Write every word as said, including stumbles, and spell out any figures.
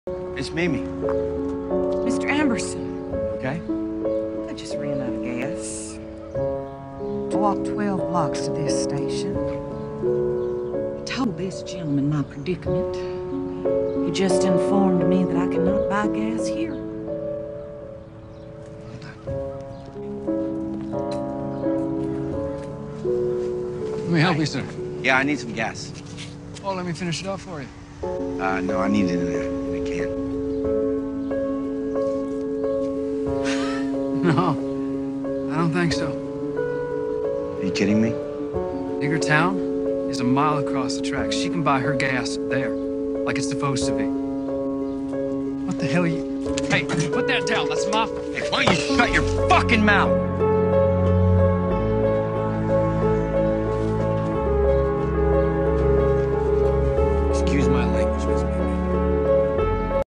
It's Mimi. Mister Amberson. Okay? I just ran out of gas. I walked twelve blocks to this station. I told this gentleman my predicament. He just informed me that I cannot buy gas here. Let me help you, sir. Yeah, I need some gas. Oh, let me finish it off for you. Uh, no, I need it in a, in a can. No, I don't think so. Are you kidding me? Digger Town is a mile across the tracks. She can buy her gas there, like it's supposed to be. What the hell are you... Hey, put that down. That's my... Hey, why don't you shut your fucking mouth?